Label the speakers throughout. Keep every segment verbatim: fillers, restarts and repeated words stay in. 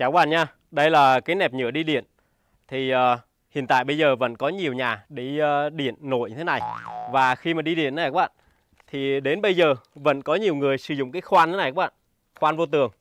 Speaker 1: Chào các bạn nha. Đây là cái nẹp nhựa đi điện. Thì uh, hiện tại bây giờ vẫn có nhiều nhà đi uh, điện nổi như thế này. Và khi mà đi điện này các bạn, thì đến bây giờ vẫn có nhiều người sử dụng cái khoan thế này các bạn. Khoan vô tường.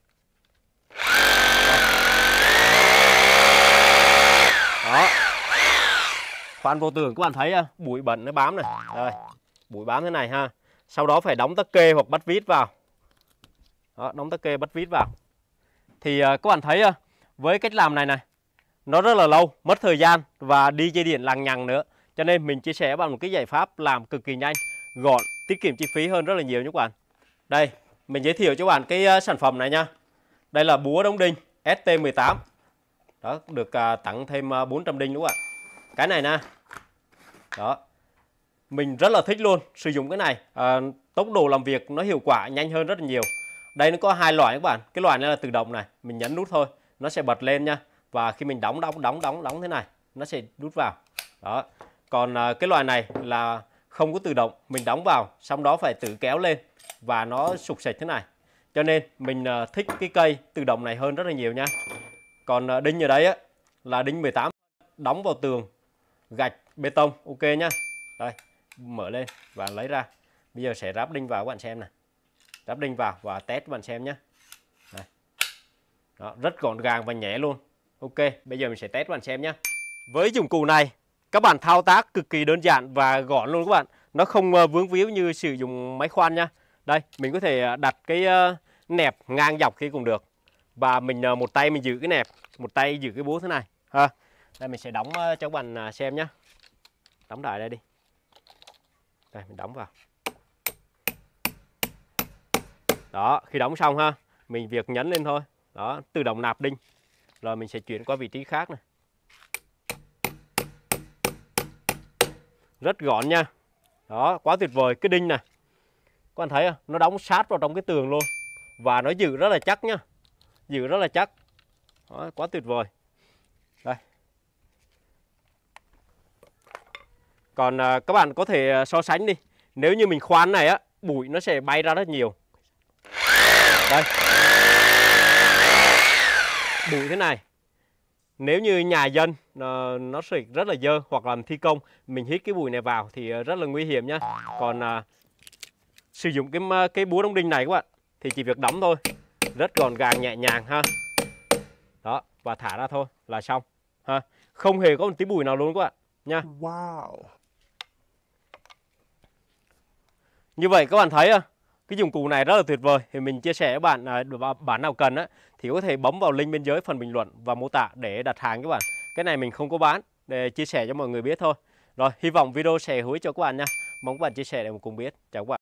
Speaker 1: Đó. Khoan vô tường các bạn thấy uh, bụi bẩn nó bám này. Đây, bụi bám thế này ha. Sau đó phải đóng tắc kê hoặc bắt vít vào. Đó, đóng tắc kê bắt vít vào. Thì uh, các bạn thấy uh, với cách làm này này, nó rất là lâu, mất thời gian và đi dây điện lằng nhằng nữa. Cho nên mình chia sẻ bằng một cái giải pháp làm cực kỳ nhanh, gọn, tiết kiệm chi phí hơn rất là nhiều nha các bạn. Đây, mình giới thiệu cho các bạn cái uh, sản phẩm này nha. Đây là búa đóng đinh S T mười tám. Đó, được uh, tặng thêm uh, bốn trăm đinh đúng không ạ? Cái này nè. Đó. Mình rất là thích luôn sử dụng cái này. Uh, tốc độ làm việc nó hiệu quả nhanh hơn rất là nhiều. Đây nó có hai loại các bạn. Cái loại này là tự động này, mình nhấn nút thôi, nó sẽ bật lên nha. Và khi mình đóng đóng đóng đóng đóng thế này, nó sẽ rút vào. Đó. Còn uh, cái loại này là không có tự động, mình đóng vào, xong đó phải tự kéo lên và nó sục sạch thế này. Cho nên mình uh, thích cái cây tự động này hơn rất là nhiều nha. Còn uh, đinh ở đây á là đinh mười tám, đóng vào tường, gạch, bê tông, ok nhá. Đây, mở lên và lấy ra. Bây giờ sẽ ráp đinh vào các bạn xem này. Ráp đinh vào và test các bạn xem nhé. Đây. Đó, rất gọn gàng và nhẹ luôn. Ok, bây giờ mình sẽ test các bạn xem nhé. Với dụng cụ này, các bạn thao tác cực kỳ đơn giản và gọn luôn các bạn. Nó không vướng víu như sử dụng máy khoan nha. Đây, mình có thể đặt cái nẹp ngang dọc khi cũng được. Và mình một tay mình giữ cái nẹp, một tay giữ cái búa thế này. Ha. Đây mình sẽ đóng cho các bạn xem nhé. Đóng lại đây đi. Đây mình đóng vào. Đó, khi đóng xong ha, mình việc nhấn lên thôi. Đó, tự động nạp đinh. Rồi mình sẽ chuyển qua vị trí khác này. Rất gọn nha. Đó, quá tuyệt vời. Cái đinh này, các bạn thấy không? Nó đóng sát vào trong cái tường luôn. Và nó giữ rất là chắc nhá. Giữ rất là chắc. Đó, quá tuyệt vời. Đây. Còn à, các bạn có thể so sánh đi. Nếu như mình khoan này á, bụi nó sẽ bay ra rất nhiều. Đây. Bụi thế này. Nếu như nhà dân nó sẽ rất là dơ hoặc làm thi công, mình hít cái bụi này vào thì rất là nguy hiểm nhá. Còn à, sử dụng cái cái búa đóng đinh này các bạn thì chỉ việc đóng thôi, rất gọn gàng nhẹ nhàng ha. Đó, và thả ra thôi là xong ha. Không hề có một tí bụi nào luôn các bạn nha. Wow. Như vậy các bạn thấy cái dụng cụ này rất là tuyệt vời. Thì mình chia sẻ với bạn, bạn nào cần á thì có thể bấm vào link bên dưới phần bình luận và mô tả để đặt hàng các bạn. Cái này mình không có bán, để chia sẻ cho mọi người biết thôi. Rồi, hy vọng video sẽ hữu ích cho các bạn nha. Mong các bạn chia sẻ để cùng biết. Chào các bạn.